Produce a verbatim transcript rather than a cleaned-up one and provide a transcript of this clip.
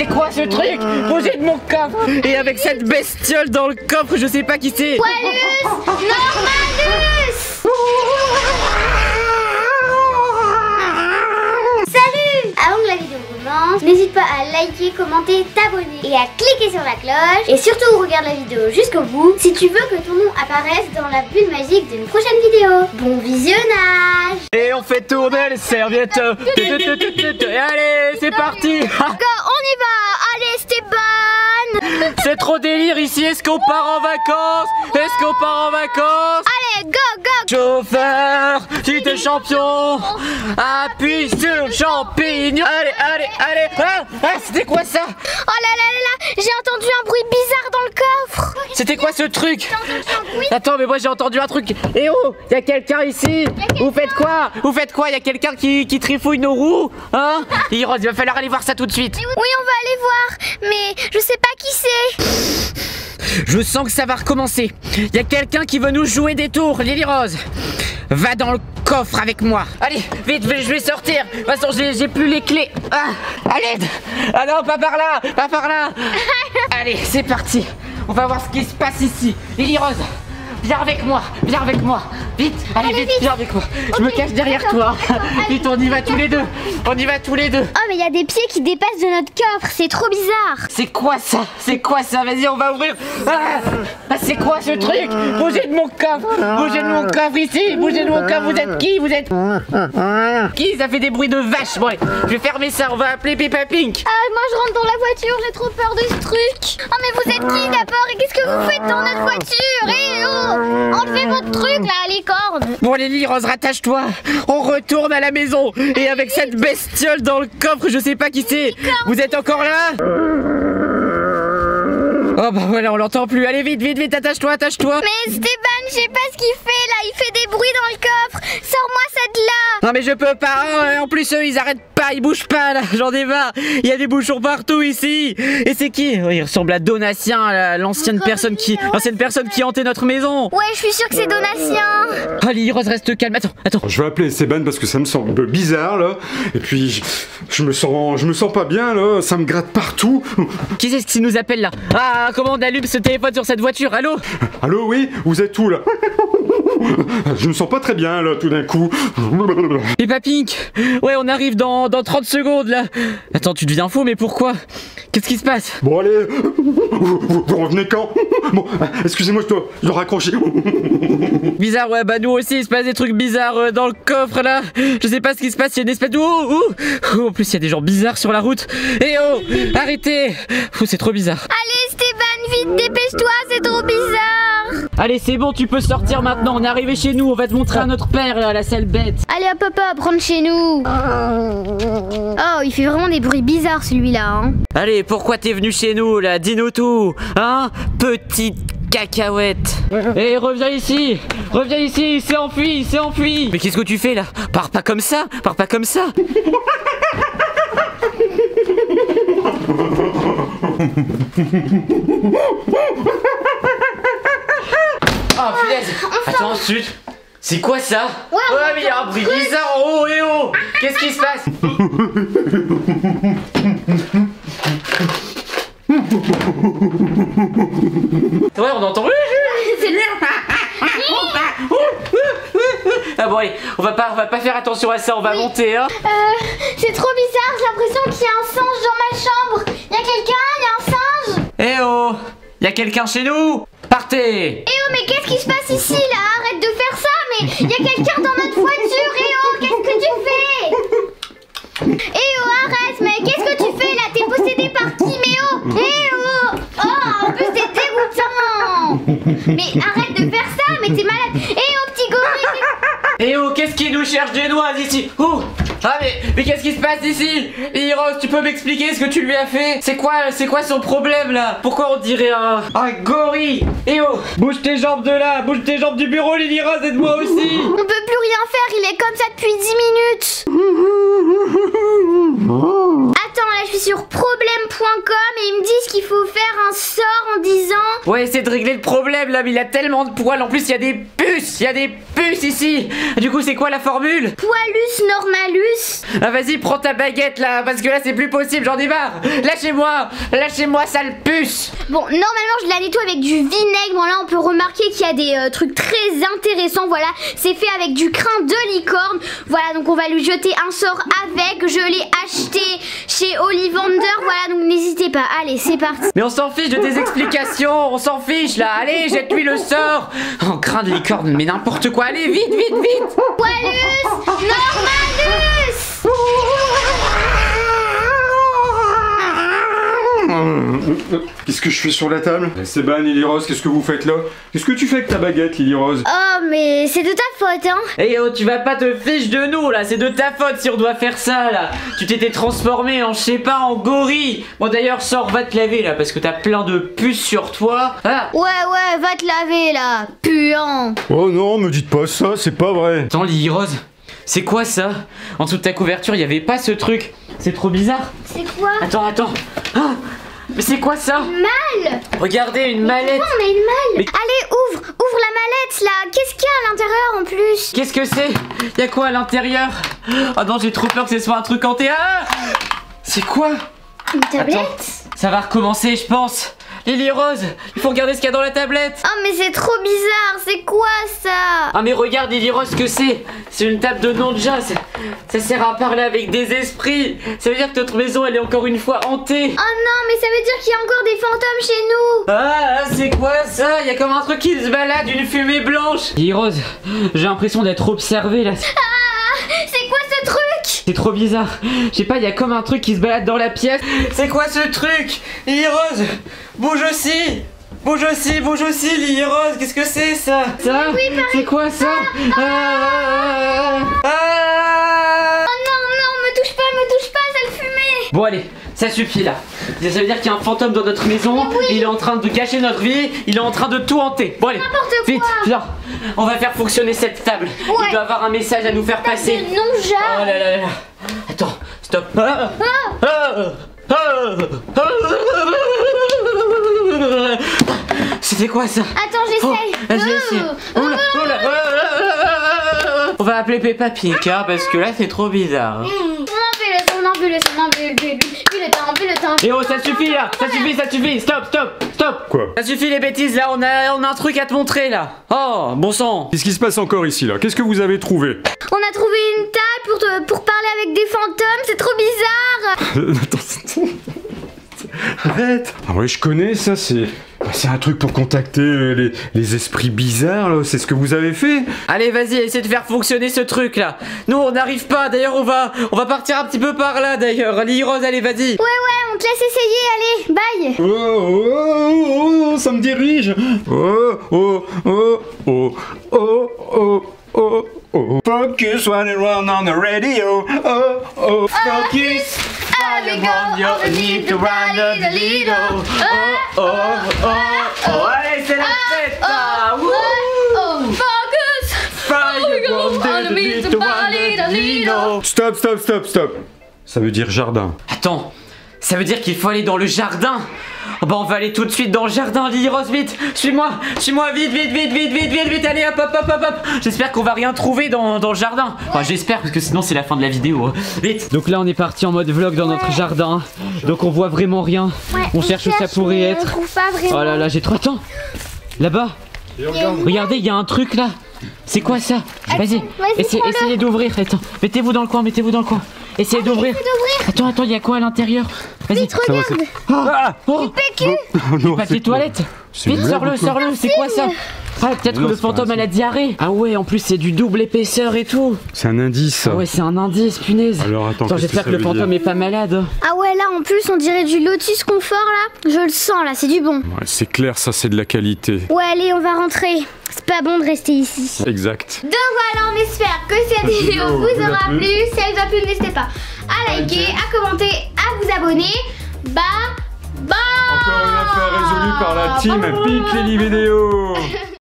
c'est quoi ce truc? Posé de mon coffre. Et avec cette bestiole dans le coffre, je sais pas qui c'est. Poilus Normalus. Salut. Avant que la vidéo commence, n'hésite pas à liker, commenter, t'abonner et à cliquer sur la cloche. Et surtout, regarde la vidéo jusqu'au bout si tu veux que ton nom apparaisse dans la bulle magique d'une prochaine vidéo. Bon visionnage. Et on fait tourner les serviettes. Et allez, c'est parti. Go, on y va. Allez, Stéban. C'est trop délire ici. Est-ce qu'on part en vacances? Est-ce qu'on part en vacances? Allez, go, go. Chauffeur, si t'es champion, appuie sur le champignon. Allez, allez, allez. Ah, ah, c'était quoi ça? Oh là là là là, j'ai entendu un bruit bizarre dans le coffre. C'était quoi ce truc? J'ai entendu un bruit. Attends, mais moi j'ai entendu un truc. Eh oh, y a quelqu'un ici? Vous faites quoi? Vous faites quoi? Y a quelqu'un qui, qui trifouille nos roues? Hein? Il va falloir aller voir ça tout de suite. Oui, on va aller voir, mais je sais pas qui c'est. Je sens que ça va recommencer. Y a quelqu'un qui veut nous jouer des tours, Lily Rose. Va dans le coffre avec moi. Allez, vite, je vais sortir. De toute façon, j'ai plus les clés. Ah, à l'aide. Ah non, pas par là, pas par là. Allez, c'est parti. On va voir ce qui se passe ici. Lily Rose, viens avec moi, viens avec moi. Vite, allez, Allez, vite, vite. viens avec moi. Je Ok, me cache derrière toi. Vite, on y va tous les deux. On y va tous les deux. Oh, mais il y a des pieds qui dépassent de notre coffre, c'est trop bizarre. C'est quoi ça? C'est quoi ça? Vas-y, on va ouvrir. Ah, ah, c'est quoi ce truc? Bougez de mon coffre. Bougez de mon coffre ici. Bougez de mon coffre. Vous êtes qui? Vous êtes qui? Ça fait des bruits de vache. Bon, allez, je vais fermer ça. On va appeler Peppa Pink. Ah, moi je rentre dans la voiture, j'ai trop peur de ce truc. Oh, mais vous êtes qui d'abord? Et qu'est-ce que vous faites dans notre voiture? Eh oh, enlevez votre truc là, les cordes. Bon, Lily Rose, rattache-toi. On retourne à la maison. Et avec cette bestiole dans le coffre, je sais pas qui c'est. Vous êtes encore là? Oh bah voilà, on l'entend plus. Allez, vite, vite, vite, attache-toi, attache-toi. Mais Stéban, je sais pas ce qu'il fait là, il fait des bruits dans le coffre. Sors-moi ça de là. Non mais je peux pas, hein. En plus eux ils arrêtent pas, ils bougent pas là, j'en ai marre. Il y a des bouchons partout ici. Et c'est qui? Oh, il ressemble à Donatien, là, l'ancienne personne qui l'ancienne personne qui hantait notre maison. Ouais, je suis sûre que c'est Donatien. Ah, Lily Rose, reste calme, attends, attends. Je vais appeler Esteban parce que ça me semble bizarre là. Et puis je, je me sens je me sens pas bien là, ça me gratte partout. Qui c'est qui nous appelle là? Ah, comment on allume ce téléphone sur cette voiture? Allô? Allô, oui, vous êtes où là? Je me sens pas très bien là tout d'un coup. Peppa Pink. Ouais, on arrive dans, dans trente secondes là. Attends, tu deviens fou, mais pourquoi? Qu'est-ce qui se passe? Bon allez, vous, vous- vous revenez quand? Bon, excusez-moi, je dois, je dois raccrocher. Bizarre, ouais, bah nous aussi il se passe des trucs bizarres euh, dans le coffre là. Je sais pas ce qui se passe, il y a une espèce de... Oh, oh. Oh, en plus il y a des gens bizarres sur la route. Eh oh, arrêtez. Oh, c'est trop bizarre. Allez Stéban, vite, dépêche-toi, c'est trop bizarre. Allez, c'est bon, tu peux sortir maintenant. On est arrivé chez nous, on va te montrer à notre père là, la sale bête. Allez hop hop hop, rentre chez nous. Oh, il fait vraiment des bruits bizarres celui-là, hein. Allez, pourquoi t'es venu chez nous là? Dis-nous tout, hein, petite cacahuète. Eh, reviens ici, reviens ici, il s'est enfui, il s'est enfui. Mais qu'est-ce que tu fais là? Pars pas comme ça, pars pas comme ça. Oh punaise. Attends, ensuite. C'est quoi ça? Ouais, on Ouais, mais il y a un bruit bizarre en haut, et oh. Qu'est-ce qui se passe? Ouais, on entend. Ah bon, allez, on va pas, on va pas faire attention à ça, on va Oui. monter, hein. Euh, c'est trop bizarre, j'ai l'impression qu'il y a un singe dans ma chambre. Il y a quelqu'un, il y a un singe. Eh oh, y a quelqu'un chez nous? Partez. Eh oh, mais qu'est-ce qui se passe ici là? Arrête de faire ça, mais il y a quelqu'un dans notre voiture. Eh oh, qu'est-ce que tu fais? Eh oh, arrête, mais qu'est-ce que tu fais là? T'es possédé par qui? Mais oh, eh oh. Oh, en plus t'es dégoûtant. Mais arrête de faire ça, mais t'es malade. Eh oh, petit gorille. Eh oh, qu'est-ce qui nous cherche des noises ici? Oh. Ah mais, mais qu'est-ce qui se passe ici? Lily Rose, tu peux m'expliquer ce que tu lui as fait? C'est quoi, c'est quoi son problème là? Pourquoi on dirait un, un gorille? Eh oh, bouge tes jambes de là, bouge tes jambes du bureau, Lily Rose, aide-moi aussi. On peut plus rien faire, il est comme ça depuis dix minutes. Attends, là je suis sur problème point com et ils me disent qu'il faut faire un sort en disant... Ouais, c'est de régler le problème là, mais il a tellement de poils. En plus, il y a des puces, il y a des puces ici. Du coup, c'est quoi la formule? Poilus normalus. Ah, vas-y, prends ta baguette là, parce que là, c'est plus possible, j'en ai marre. Lâchez-moi, lâchez-moi, sale puce. Bon, normalement, je la nettoie avec du vinaigre. Bon, là, on peut remarquer qu'il y a des euh, trucs très intéressants. Voilà, c'est fait avec du crin de licorne. Voilà, donc on va lui jeter un sort avec. Je l'ai acheté chez Ollivander. Voilà, donc n'hésitez pas. Allez, c'est parti. Mais on s'en fiche de tes explications, on s'en fiche là. Allez, jette-lui le sort. En crin de licorne, mais n'importe quoi. Allez, vite, vite, vite. Poilus normalus. Qu'est-ce que je fais sur la table? C'est ban, Lily Rose, qu'est-ce que vous faites là? Qu'est-ce que tu fais avec ta baguette, Lily Rose? Oh, mais c'est de ta faute, hein. Eh oh, tu vas pas te fiche de nous là, c'est de ta faute si on doit faire ça là. Tu t'étais transformé en, je sais pas, en gorille. Bon d'ailleurs, sors, va te laver là, parce que t'as plein de puces sur toi. Ah. Ouais, ouais, va te laver là, puant. Oh non, me dites pas ça, c'est pas vrai. Attends, Lily Rose, c'est quoi ça? En dessous de ta couverture, il y avait pas ce truc. C'est trop bizarre. C'est quoi? Attends, attends. Ah, mais c'est quoi ça? Malle. Regardez, une mallette. Pourquoi on a une malle? Mais- Allez, ouvre, ouvre la mallette là. Qu'est-ce qu'il y a à l'intérieur en plus? Qu'est-ce que c'est? Y'a quoi à l'intérieur? Ah non, j'ai trop peur que ce soit un truc hanté. Ah, c'est quoi? Une tablette? Attends, ça va recommencer, je pense. Lily Rose, il faut regarder ce qu'il y a dans la tablette. Oh, mais c'est trop bizarre. C'est quoi ça? Ah mais regarde Lily Rose, ce que c'est. C'est une table de non-ja. Ça, ça sert à parler avec des esprits. Ça veut dire que notre maison, elle est encore une fois hantée. Oh non, mais ça veut dire qu'il y a encore des fantômes chez nous. Ah, c'est quoi ça? Il y a comme un truc qui se balade, une fumée blanche. Lily Rose, j'ai l'impression d'être observée là. Ah, c'est quoi ce truc? C'est trop bizarre. Je sais pas, il y a comme un truc qui se balade dans la pièce. C'est quoi ce truc? Lily Rose, bouge aussi. Bouge aussi, bouge aussi, Lily Rose. Qu'est-ce que c'est ça? Ça? Oui, Marie. C'est quoi ça? Ah, ah, ah, ah. Oh non, non, me touche pas, me touche pas, sale fumée. Bon allez, ça suffit là. Ça veut dire qu'il y a un fantôme dans notre maison. Mais oui. Il est en train de gâcher notre vie. Il est en train de tout hanter. Bon allez, N'importe quoi. vite, viens. On va faire fonctionner cette table. Ouais. Il doit avoir un message à nous faire passer. C'est non-ja. Oh là là là. Attends, stop. Ah, ah, ah, ah. C'était quoi ça? Attends, j'essaye. Oh, vas-y, essaye. Oh. Oula, oula. On va appeler Peppa Pig hein, parce que là c'est trop bizarre. On en veut le son, on en veut le bébé. Puis le temps, puis le temps. Et oh, ça suffit là, ça suffit, ça suffit, stop, stop, stop. Quoi? Ça suffit les bêtises là, on a, on a un truc à te montrer là. Oh, bon sang. Qu'est-ce qui se passe encore ici là? Qu'est-ce que vous avez trouvé? On a trouvé une table pour, te- pour parler avec des fantômes, c'est trop bizarre. Euh, Attends, arrête. Ah ouais, je connais ça, c'est... C'est un truc pour contacter euh, les, les esprits bizarres là, c'est ce que vous avez fait? Allez, vas-y, essaie de faire fonctionner ce truc là. Nous on n'arrive pas, d'ailleurs on va, on va partir un petit peu par là d'ailleurs. Lily Rose, allez, vas-y. Ouais, ouais, on te laisse essayer, allez, bye. Oh, oh, oh, oh, ça me dirige. Oh, oh, oh, oh, oh, oh, oh, oh. Focus running around on the radio. Oh, oh, focus. Avec on need to ride a little. Oh, oh, oh, oh. Allez, c'est la fête là. Wouh. Oh, focus. Fire on the little little. Stop, stop, stop, stop. Ça veut dire jardin. Attends, ça veut dire qu'il faut aller dans le jardin. Oh bah on va aller tout de suite dans le jardin, Lily Rose, vite. Suis-moi, suis-moi, vite, vite, vite, vite, vite, vite, vite. Allez, hop, hop, hop, hop, hop. J'espère qu'on va rien trouver dans, dans le jardin. Enfin, j'espère, parce que sinon c'est la fin de la vidéo. Vite. Donc là, on est parti en mode vlog dans notre jardin. Donc on voit vraiment rien. Ouais, on cherche où ça pourrait mais être. On trouve pas vraiment. Oh là là, j'ai trop de temps. Là-bas, regardez, il y a un truc là. C'est quoi ça? Vas-y, vas-y, essayez, prends-le. essayez d'ouvrir. Attends, mettez-vous dans le coin, mettez-vous dans le coin. Essayez d'ouvrir. Essaye d'ouvrir. Attends, attends, il y a quoi à l'intérieur? Vas-y. Vite, regarde. Ah, Oh, P Q. oh non, papier c'est quoi? toilette. C'est Vite, une blague sors-le, ou quoi? sors-le, c'est quoi ça? Ah, peut-être Non, que le c'est pas fantôme un a la diarrhée. Ah ouais, en plus c'est du double épaisseur et tout. C'est un indice ça. Ah ouais, c'est un indice, punaise. Alors attends, qu'est-ce j'espère que que, ça le veut fantôme dire? est pas malade. Ah ouais, là en plus on dirait du Lotus Confort là. Je le sens là, c'est du bon. Ouais, c'est clair, ça c'est de la qualité. Ouais, allez, on va rentrer. C'est pas bon de rester ici. Exact. Donc voilà, on espère que cette vidéo vidéo vous vous a aura plu. plu. Si elle vous a plu, n'hésitez pas à liker, à commenter, à vous abonner. Bye bye. Encore une affaire résolue par la team Bye. Pic les vidéos.